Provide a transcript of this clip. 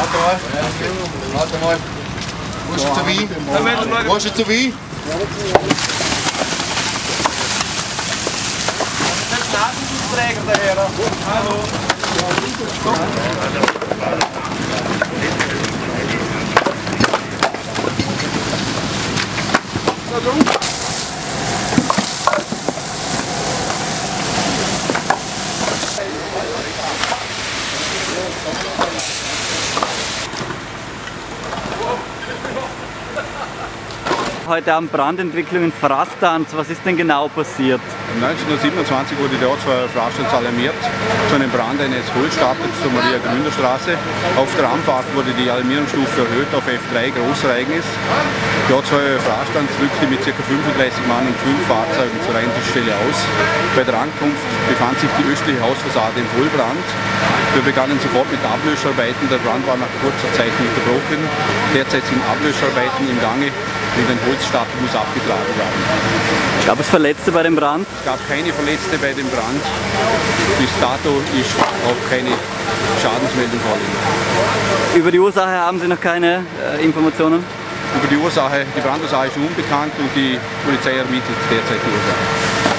Warte mal. Wo ist zu wie? Wo ist zu wie? Nasenschutzträger daher. Hallo. Heute Abend Brandentwicklung in Frastanz. Was ist denn genau passiert? 1927 wurde der Ort von Frastanz alarmiert zu einem Brand eines Holzstapels zur Maria-Gründer-Straße. Auf der Anfahrt wurde die Alarmierungsstufe erhöht auf F3, Großereignis. Die Ortsfeuerwehr Frastanz rückte mit ca. 35 Mann und 5 Fahrzeugen zur Einsatzstelle aus. Bei der Ankunft befand sich die östliche Hausfassade im Vollbrand. Wir begannen sofort mit Ablöscharbeiten. Der Brand war nach kurzer Zeit unterbrochen. Derzeit sind Ablöscharbeiten im Gange und ein Holzstapel muss abgetragen werden. Gab es Verletzte bei dem Brand? Es gab keine Verletzte bei dem Brand. Bis dato ist auch keine Schadensmeldung vorliegen. Über die Ursache haben Sie noch keine Informationen? Über die Ursache, die Brandursache ist unbekannt und die Polizei ermittelt derzeit die Ursache.